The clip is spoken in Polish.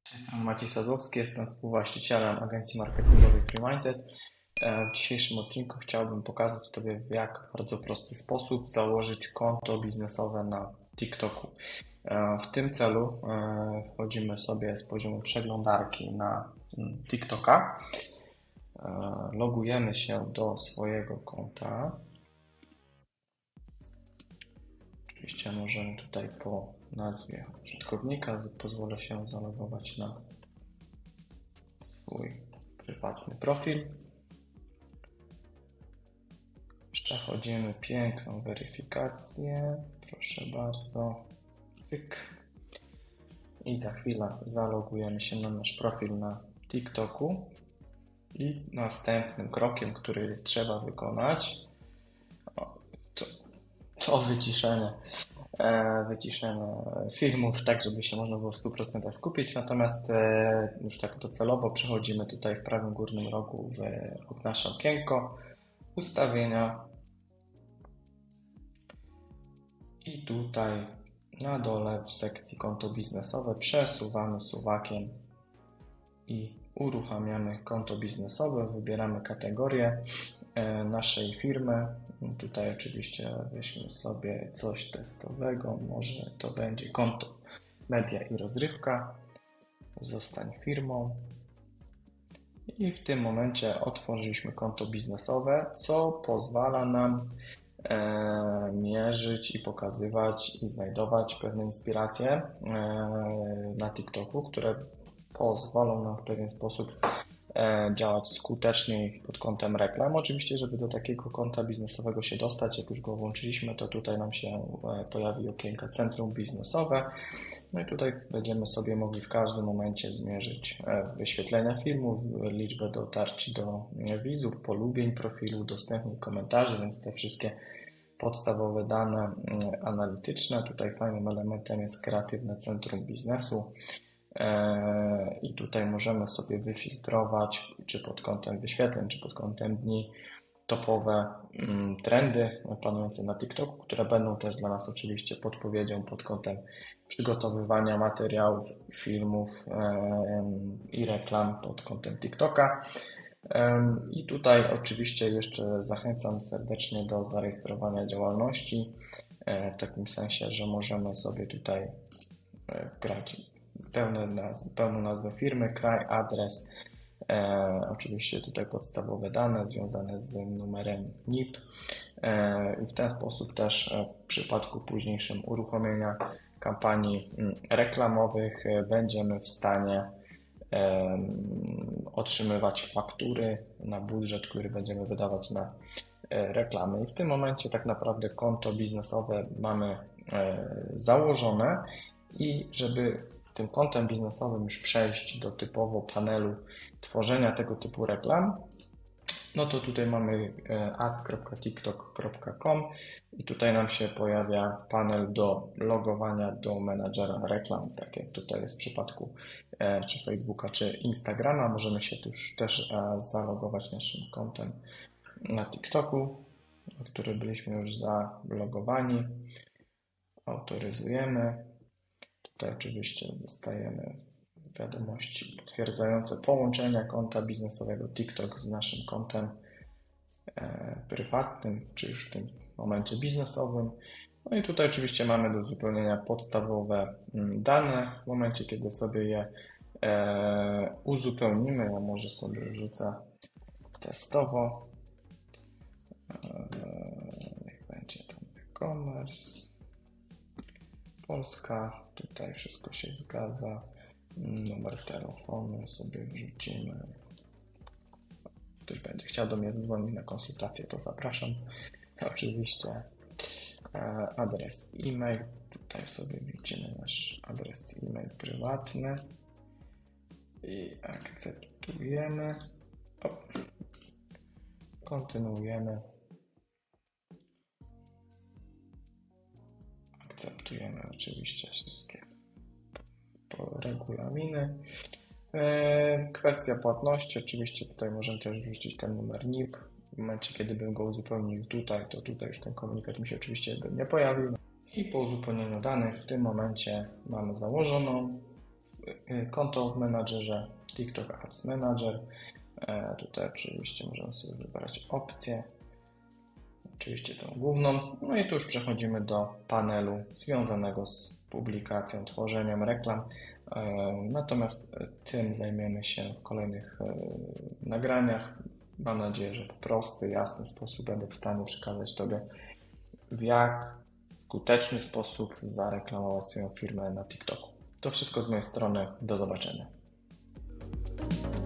Jestem Maciej Sadowski, jestem współwłaścicielem agencji marketingowej Free Mindset. W dzisiejszym odcinku chciałbym pokazać Tobie, w jak bardzo prosty sposób założyć konto biznesowe na TikToku. W tym celu wchodzimy sobie z poziomu przeglądarki na TikToka, logujemy się do swojego konta. Oczywiście możemy tutaj po nazwie użytkownika, pozwolę się zalogować na swój prywatny profil. Przechodzimy piękną weryfikację, proszę bardzo, cyk. I za chwilę zalogujemy się na nasz profil na TikToku. I następnym krokiem, który trzeba wykonać, to wyciszenie filmów, tak żeby się można było w 100% skupić. Natomiast już tak docelowo przechodzimy tutaj w prawym górnym rogu w nasze okienko ustawienia i tutaj na dole w sekcji konto biznesowe przesuwamy suwakiem i uruchamiamy konto biznesowe, wybieramy kategorię naszej firmy. Tutaj oczywiście weźmy sobie coś testowego, może to będzie konto media i rozrywka. Zostań firmą. I w tym momencie otworzyliśmy konto biznesowe, co pozwala nam mierzyć i pokazywać i znajdować pewne inspiracje na TikToku, które pozwolą nam w pewien sposób działać skuteczniej pod kątem reklam. Oczywiście, żeby do takiego konta biznesowego się dostać, jak już go włączyliśmy, to tutaj nam się pojawi okienko Centrum Biznesowe. No i tutaj będziemy sobie mogli w każdym momencie zmierzyć wyświetlenia filmów, liczbę dotarć do widzów, polubień profilu, udostępnień, komentarzy, więc te wszystkie podstawowe dane analityczne. Tutaj fajnym elementem jest kreatywne centrum biznesu. I tutaj możemy sobie wyfiltrować, czy pod kątem wyświetleń, czy pod kątem dni, topowe trendy panujące na TikToku, które będą też dla nas oczywiście podpowiedzią pod kątem przygotowywania materiałów, filmów i reklam pod kątem TikToka. I tutaj oczywiście jeszcze zachęcam serdecznie do zarejestrowania działalności, w takim sensie, że możemy sobie tutaj wgrać pełną nazwę firmy, kraj, adres, oczywiście tutaj podstawowe dane związane z numerem NIP i w ten sposób też w przypadku późniejszym uruchomienia kampanii reklamowych będziemy w stanie otrzymywać faktury na budżet, który będziemy wydawać na reklamy. I w tym momencie tak naprawdę konto biznesowe mamy założone i żeby tym kontem biznesowym już przejść do typowo panelu tworzenia tego typu reklam, no to tutaj mamy ads.tiktok.com i tutaj nam się pojawia panel do logowania do menadżera reklam, tak jak tutaj jest w przypadku czy Facebooka, czy Instagrama. Możemy się też zalogować naszym kontem na TikToku, na który byliśmy już zalogowani. Autoryzujemy. Tutaj oczywiście dostajemy wiadomości potwierdzające połączenie konta biznesowego TikTok z naszym kontem prywatnym, czy już w tym momencie biznesowym. No i tutaj oczywiście mamy do uzupełnienia podstawowe dane. W momencie, kiedy sobie je uzupełnimy, ja może sobie wrzucę testowo. Niech będzie tam e-commerce. Polska, tutaj wszystko się zgadza. Numer telefonu sobie wrzucimy. Ktoś będzie chciał do mnie dzwonić na konsultację, to zapraszam. Oczywiście adres e-mail. Tutaj sobie wrzucimy nasz adres e-mail prywatny i akceptujemy. Kontynuujemy. Akceptujemy oczywiście wszystkie regulaminy. Kwestia płatności, oczywiście tutaj możemy też wrzucić ten numer NIP. W momencie, kiedy bym go uzupełnił tutaj, to tutaj już ten komunikat mi się oczywiście nie pojawił. I po uzupełnieniu danych w tym momencie mamy założoną konto w menadżerze, TikTok Ads Manager. Tutaj oczywiście możemy sobie wybrać opcję, oczywiście tą główną. No i tu już przechodzimy do panelu związanego z publikacją, tworzeniem reklam. Natomiast tym zajmiemy się w kolejnych nagraniach. Mam nadzieję, że w prosty, jasny sposób będę w stanie przekazać Tobie, w jak skuteczny sposób zareklamować swoją firmę na TikToku. To wszystko z mojej strony. Do zobaczenia.